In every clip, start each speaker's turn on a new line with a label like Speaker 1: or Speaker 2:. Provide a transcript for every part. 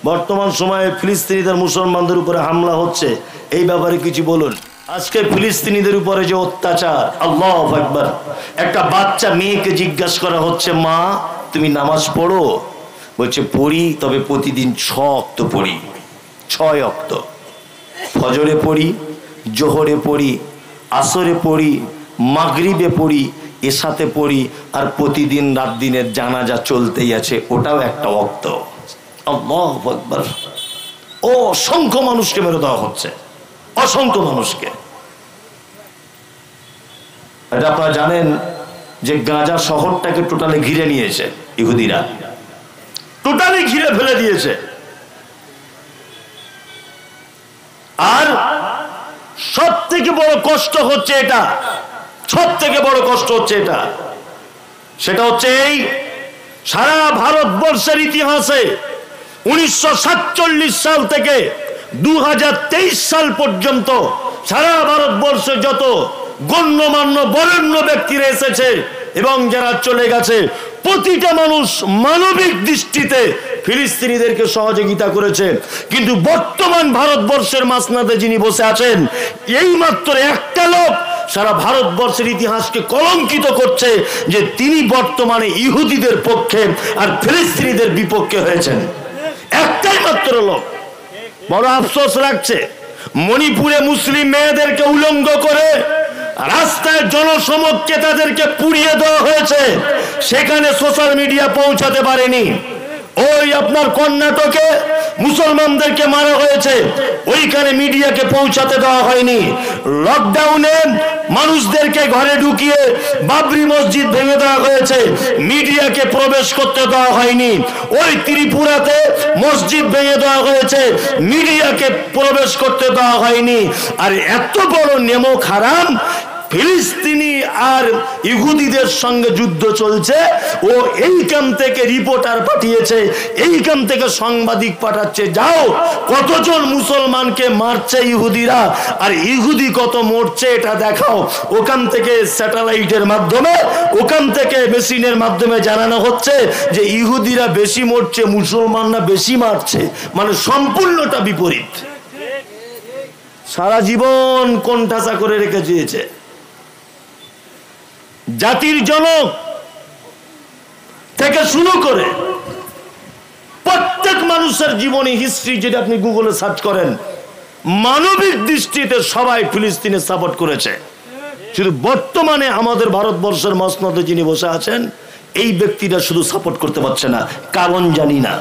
Speaker 1: বর্তমান সময়ে ফিলিস্তিনিদের মুসলমানদের উপরে হামলা হচ্ছে, এই ব্যাপারে কিছু বলুন। আজকে ফিলিস্তিনিদের উপরে যে অত্যাচার, আল্লাহু আকবার। একটা বাচ্চা মেয়েকে জিজ্ঞাসা করা হচ্ছে, মা তুমি নামাজ পড়ো? বলছে পড়ি, তবে প্রতিদিন 6 ওয়াক্ত পড়ি। 6 ওয়াক্ত, ফজরে পড়ি, জোহরে পড়ি, আসরে পড়ি, মাগরিবে পড়ি, এশাতে পড়ি, আর প্রতিদিন রাত দিনের জানাজা চলতেই আছে, ওটাও একটা ওয়াক্ত। আল্লাহু আকবার। অসংখ্য মানুষকে মেরে দেওয়া হচ্ছে, অসংখ্য মানুষকে। এটা আপনারা জানেন যে গাজা শহরটাকে টোটালি ঘিরে নিয়েছে ইহুদিরা, টোটালি ঘিরে ফেলে দিয়েছে। আর সব থেকে বড় কষ্ট হচ্ছে এটা, সব থেকে বড় কষ্ট হচ্ছে এটা, সেটা হচ্ছে এই সারা ভারতবর্ষের ইতিহাসে 1947 সাল থেকে 2023 সাল পর্যন্ত সারা ভারতবর্ষে যত গণ্যমান্য বরেণ্য ব্যক্তিরা এসেছে এবং যারা চলে গেছে, প্রতিটা মানুষ মানবিক দৃষ্টিতে ফিলিস্তিনিদেরকে সহযোগিতা করেছে। কিন্তু বর্তমান ভারতবর্ষের মাসনাদে যিনি বসে আছেন, এই মাত্র একটা লোক সারা ভারতবর্ষের ইতিহাসকে কলঙ্কিত করছে যে তিনি বর্তমানে ইহুদিদের পক্ষে আর ফিলিস্তিনিদের বিপক্ষে হয়েছেন। একটাই মাত্র লোক। বড় আফসোস লাগছে, মণিপুরে মুসলিম মেয়েদেরকে উলঙ্গ করে রাস্তায় জনসমক্ষে তাদেরকে পুড়িয়ে দেওয়া হয়েছে, সেখানে সোশ্যাল মিডিয়া পৌঁছাতে পারেনি। ওই আপনার কর্ণাটকে মুসলমানদেরকে মারা হয়েছে, ওইখানে মিডিয়াকে পৌঁছাতে দেওয়া হয়নি। লকডাউনে মানুষদেরকে ঘরে ঢুকিয়ে বাবরি মসজিদ ভেঙে দেওয়া হয়েছে, মিডিয়াকে প্রবেশ করতে দেওয়া হয়নি। ওই ত্রিপুরাতে মসজিদ ভেঙে দেওয়া হয়েছে, মিডিয়াকে প্রবেশ করতে দেওয়া হয়নি। আর এত বড় নেমক হারাম, ফিলিস্তিনি আর ইহুদিদের সঙ্গে যুদ্ধ চলছে, ও এইখান থেকে রিপোর্টার পাঠিয়েছে, এইখান থেকে সাংবাদিক পাঠাচ্ছে, যাও কতজন মুসলমানকে মারছে ইহুদিরা আর ইহুদি কত মরছে এটা দেখাও। ওখান থেকে স্যাটেলাইটের মাধ্যমে, ওখান থেকে মেশিনের মাধ্যমে জানানো হচ্ছে যে ইহুদিরা বেশি মরছে, মুসলমানরা বেশি মারছে, মানে সম্পূর্ণটা বিপরীত। সারা জীবন কোণঠাসা করে রেখে দিয়েছে। জাতির জনক থেকে শুরু করে প্রত্যেক মানুষের জীবনী হিস্ট্রি যদি আপনি গুগলে সার্চ করেন, মানবিক দৃষ্টিতে সবাই ফিলিস্তিনে সাপোর্ট করেছে। শুধু বর্তমানে আমাদের ভারতবর্ষের মসনদে যিনি বসে আছেন, এই ব্যক্তিটা শুধু সাপোর্ট করতে পারছে না, কারণ জানি না,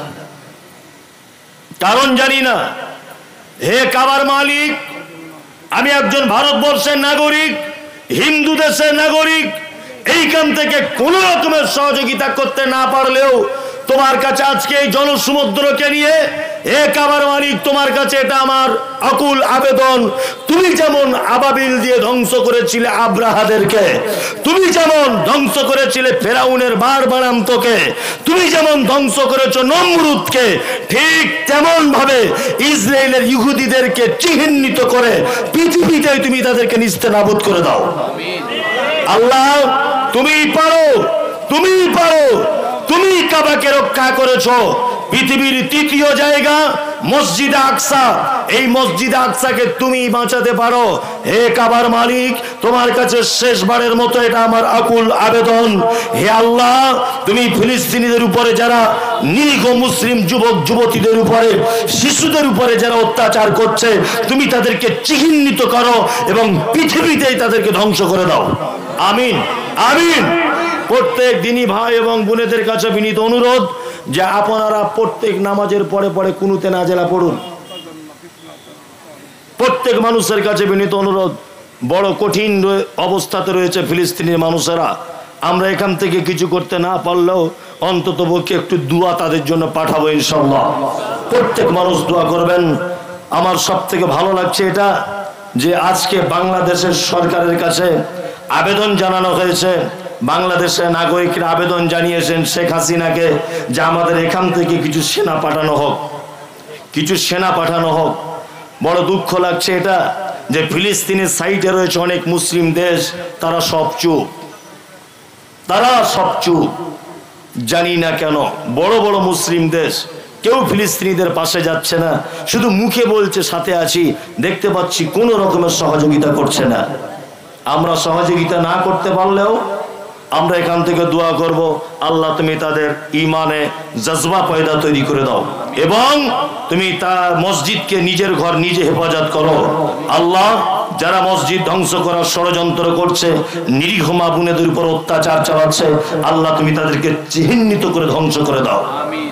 Speaker 1: কারণ জানি না। হে কাবার মালিক, আমি একজন ভারতবর্ষের নাগরিক, হিন্দু দেশের নাগরিক, এইখান থেকে কোন রকমের সহযোগিতা করতে না পারলেও তোমার কাছে আজকে এই জনসমুদ্রকে নিয়ে, হে কাবার মালিক, তোমার কাছে এটা আমার আকুল আবেদন। তুমি যেমন আবাবিল দিয়ে ধ্বংস করেছিলে আব্রাহাদেরকে, তুমি যেমন ধ্বংস করেছিলে ফেরাউনের বারবারান্তকে, তুমি যেমন ধ্বংস করেছো নমরুদকে, ঠিক তেমন ভাবে ইসরায়েলের ইহুদিদেরকে চিহ্নিত করে পৃথিবীতে তুমি তাদেরকে নিস্তেনাবুদ করে দাও। আল্লাহ তুমি পারো, তুমি পারো, তুমি কাবাকে রক্ষা করেছো। পৃথিবীর তৃতীয় জায়গা মসজিদে আকসা, এই মসজিদে আকসাকে তুমি বাঁচাতে পারো। হে কাবার মালিক, তোমার কাছে শেষবারের মতো এটা আমার আকুল আবেদন। হে আল্লাহ, তুমি ফিলিস্তিনিদের উপরে যারা নিরীহ মুসলিম যুবক যুবতীদের উপরে, শিশুদের উপরে যারা অত্যাচার করছে, তুমি তাদেরকে চিহ্নিত করো এবং পৃথিবীতেই তাদেরকে ধ্বংস করে দাও। আমিন, আমিন। প্রত্যেক দিনই ভাই এবং বোনেদের কাছে বিনীত অনুরোধ যে আপনারা প্রত্যেক নামাজের পরে পরে কুনুতে নাজেলা পড়ুন। প্রত্যেক মানুষের কাছে বিনীত অনুরোধ, বড় কঠিন অবস্থাতে রয়েছে ফিলিস্তিনের মানুষেরা। আমরা এখান থেকে কিছু করতে না পারলেও অন্তত পক্ষে একটু দোয়া তাদের জন্য পাঠাবো ইনশাআল্লাহ। প্রত্যেক মানুষ দোয়া করবেন। আমার সব থেকে ভালো লাগছে এটা যে আজকে বাংলাদেশের সরকারের কাছে আবেদন জানানো হয়েছে, বাংলাদেশের নাগরিকরা আবেদন জানিয়েছেন শেখ হাসিনাকে যে আমাদের এখান থেকে কিছু সেনা পাঠানো হোক, কিছু সেনা পাঠানো হোক। বড় দুঃখ লাগছে এটা যে ফিলিস্তিনের সাইডে রয়েছে অনেক মুসলিম দেশ, তারা সব চুপ, তারা সব চুপ। জানি না কেন বড় বড় মুসলিম দেশ কেউ ফিলিস্তিনিদের পাশে যাচ্ছে না, শুধু মুখে বলছে সাথে আছি, দেখতে পাচ্ছি কোনো রকমের সহযোগিতা করছে না। আমরা সহযোগিতা না করতে পারলেও আমরা এখান থেকে দোয়া করব, আল্লাহ তুমি তাদের ইমানে জজবা পয়দা তৈরি করে দাও এবং তুমি তার মসজিদকে নিজের ঘর নিজে হেফাজত করো। আল্লাহ যারা মসজিদ ধ্বংস করার ষড়যন্ত্র করছে, নিরীহ মা বোনেদের উপর অত্যাচার চালাচ্ছে, আল্লাহ তুমি তাদেরকে চিহ্নিত করে ধ্বংস করে দাও।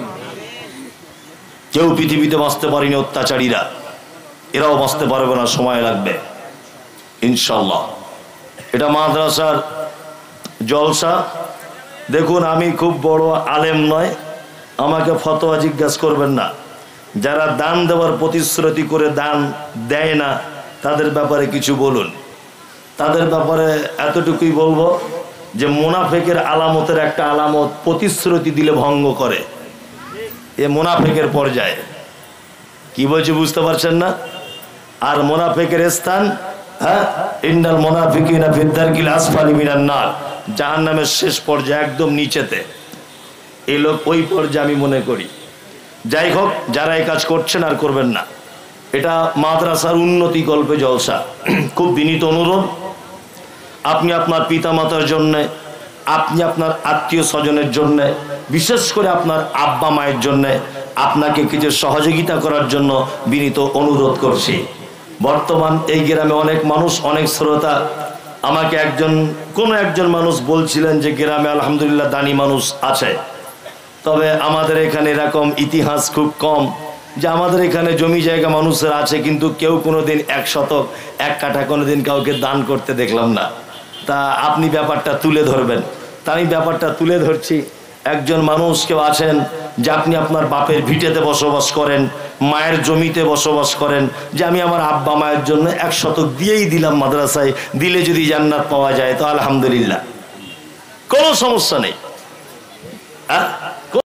Speaker 1: কেউ পৃথিবীতে বাঁচতে পারেনি অত্যাচারীরা, এরাও বাঁচতে পারবে না, সময় লাগবে ইনশাআল্লাহ। এটা মাদ্রাসার জলসা। দেখুন আমি খুব বড় আলেম নয়, আমাকে ফতোয়া জিজ্ঞাসা করবেন না। যারা দান দেওয়ার প্রতিশ্রুতি করে দান দেয় না তাদের ব্যাপারে কিছু বলুন। তাদের ব্যাপারে এতটুকুই বলবো যে মুনাফিকের আলামতের একটা আলামত প্রতিশ্রুতি দিলে ভঙ্গ করে, এ মুনাফিকের পর্যায়ে। কি বলছি বুঝতে পারছেন না? আর মুনাফিকের স্থান, হ্যাঁ, ইন্নাল মুনাফিকিনা ফি দারকিল আসফালি মিনান নার, জাহান্নামের শেষ পর্যায়ে একদম নিচেতে। এই লোক ওই পর্যায়ে আমি মনে করি। যাই হোক, যারা এই কাজ করছেন আর করবেন না। এটা মাদ্রাসার উন্নতি কল্পে জলসা। খুব বিনীত অনুরোধ, আপনি আপনার পিতামাতার জন্যে, আপনি আপনার আত্মীয় স্বজনের জন্যে, বিশেষ করে আপনার আব্বা মায়ের জন্যে আপনাকে কিছু সহযোগিতা করার জন্য বিনীত অনুরোধ করছি। বর্তমান এই গ্রামে অনেক মানুষ, অনেক শ্রোতা, আমাকে কোনো একজন মানুষ বলছিলেন যে গ্রামে আলহামদুলিল্লাহ দানি মানুষ আছে, তবে আমাদের এখানে এরকম ইতিহাস খুব কম যে আমাদের এখানে জমি জায়গা মানুষের আছে কিন্তু কেউ কোনোদিন 1 শতক 1 কাঠা কোনোদিন কাউকে দান করতে দেখলাম না। তা আপনি ব্যাপারটা তুলে ধরবেন। তা আমি ব্যাপারটা তুলে ধরছি। একজন মানুষ কেউ আছেন যে আপনি আপনার বাপের ভিটেতে বসবাস করেন, মায়ের জমিতে বসবাস করেন, যে আমি আমার আব্বা মায়ের জন্য 1 শতক দিয়েই দিলাম মাদ্রাসায়, দিলে যদি জান্নাত পাওয়া যায় তো আলহামদুলিল্লাহ, কোনো সমস্যা নেই।